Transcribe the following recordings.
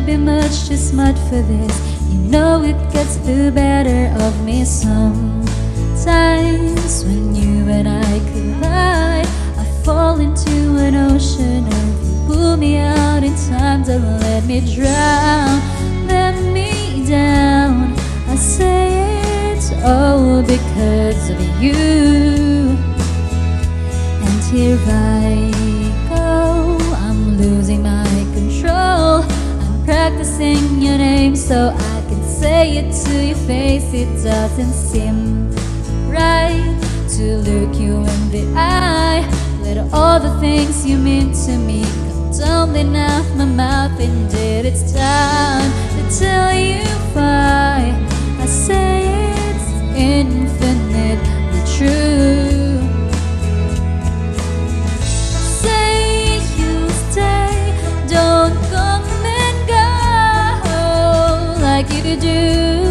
be much too smart for this. You know it gets the better of me sometimes. When you and I collide, I fall into an ocean of you. Pull me out in time, don't let me drown. Let me down. I say it's all because of you. And here I go, I'm losing my control. I'm practicing your name so I can say it to your face. It doesn't seem right to look you in the eye. Let all the things you mean to me come tumbling out my mouth. Indeed, it's time to tell you why I say it's infinitely true. Say you stay, don't come and go like you do.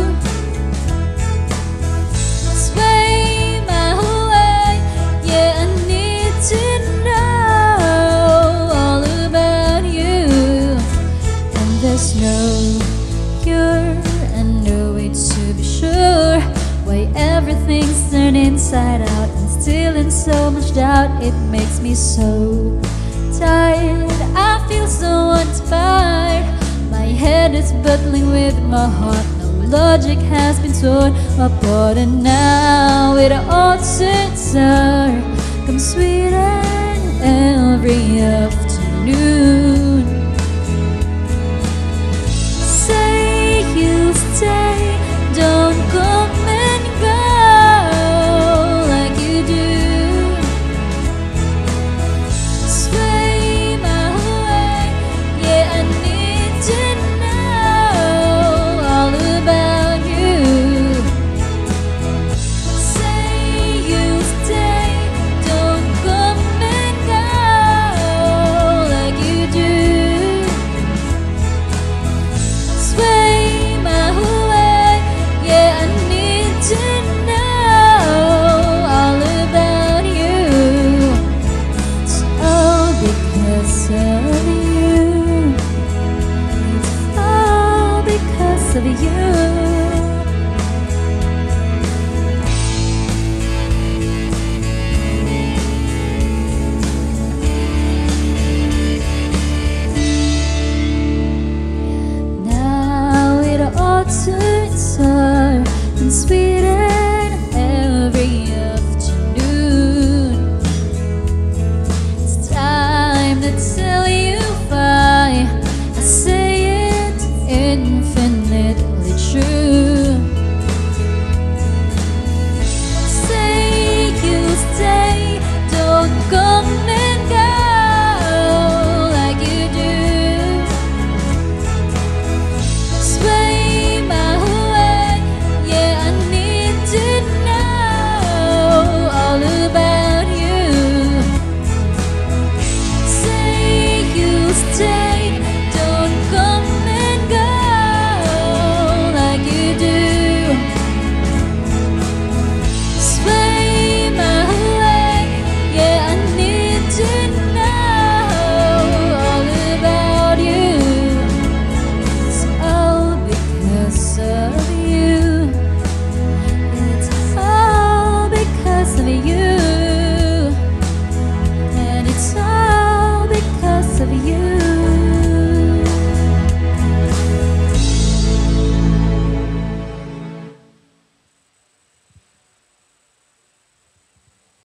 Sway my whole way, yeah, I need to know all about you. And there's no cure, and no way to be sure why everything's turned inside out and still in so much doubt. It makes me so tired, I feel so inspired. My head is battling with my heart. No logic has been torn apart, and now it all turns sour, comes sweet every afternoon.